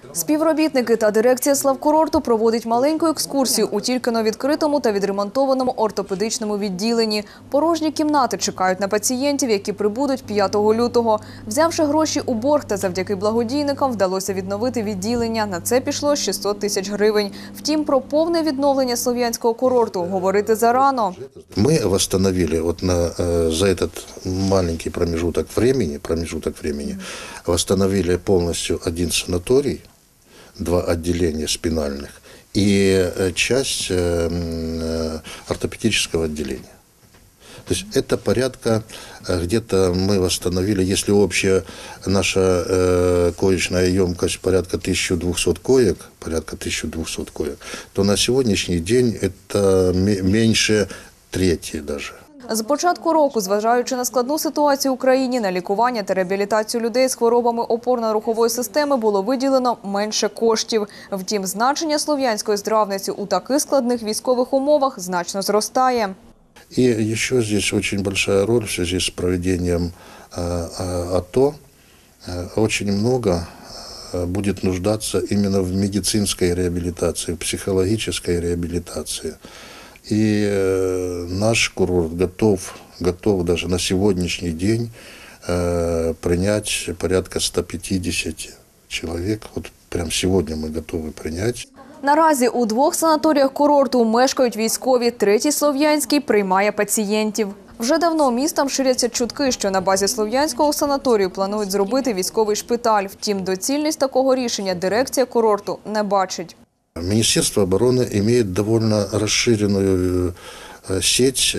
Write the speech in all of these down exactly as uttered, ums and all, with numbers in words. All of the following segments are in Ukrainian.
Співробітники та дирекція Славкурорту проводять маленьку екскурсію у тільки-но відкритому та відремонтованому ортопедичному відділенні. Порожні кімнати чекають на пацієнтів, які прибудуть п'ятого лютого. Взявши гроші у борг та завдяки благодійникам вдалося відновити відділення. На це пішло шістсот тисяч гривень. Втім, про повне відновлення Слов'янського курорту говорити зарано. Ми відновили от на, за цей маленький промежуток времени, промежуток времени, відновили повністю один санаторій, два отделения спинальных и часть ортопедического отделения. То есть это порядка, где-то мы восстановили, если общая наша э, коечная емкость порядка тысяча двести коек, порядка тысяча двести коек, то на сегодняшний день это меньше трети даже. З початку року, зважаючи на складну ситуацію в Україні, на лікування та реабілітацію людей з хворобами опорно-рухової системи було виділено менше коштів. Втім, значення слов'янської здравниці у таких складних військових умовах значно зростає. И еще здесь очень большая роль в связи с проведением АТО. Очень много будет нуждаться именно в медицинской реабилитации, в психологической реабилитации. И наш курорт готов, готов даже на сегодняшний день принять порядка ста пятидесяти человек. Вот прямо сегодня мы готовы принять. Наразі у двох санаторіях курорту мешкають військові, третій Слов'янський приймає пацієнтів. Вже давно містом ширяться чутки, що на базі Слов'янського санаторію планують зробити військовий шпиталь. Втім, доцільність такого рішення дирекція курорту не бачить. Министерство обороны имеет довольно расширенную сеть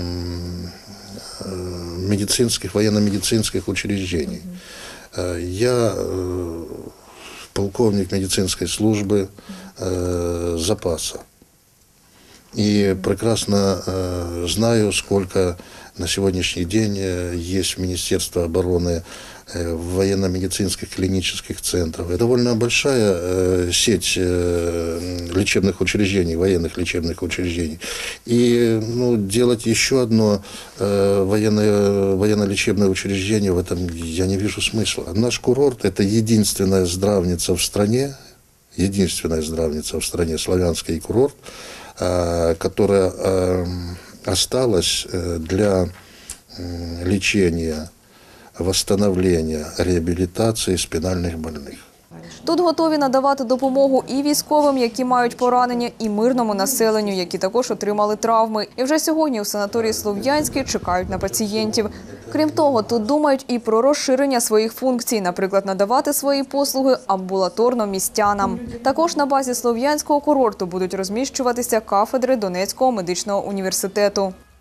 медицинских, военно-медицинских учреждений. Я полковник медицинской службы запаса. И прекрасно знаю, сколько на сегодняшний день есть в Министерстве обороны военно-медицинских клинических центров. Это довольно большая сеть лечебных учреждений, военных лечебных учреждений. И ну, делать еще одно военное, военно-лечебное учреждение в этом я не вижу смысла. Наш курорт – это единственная здравница в стране, единственная здравница в стране, Славянский курорт, которая осталась для лечения, восстановления, реабілітації спинальних больних. Тут готові надавати допомогу і військовим, які мають поранення, і мирному населенню, які також отримали травми. І вже сьогодні у санаторії Слов'янський чекають на пацієнтів. Крім того, тут думають і про розширення своїх функцій, наприклад, надавати свої послуги амбулаторно містянам. Також на базі Слов'янського курорту будуть розміщуватися кафедри Донецького медичного університету.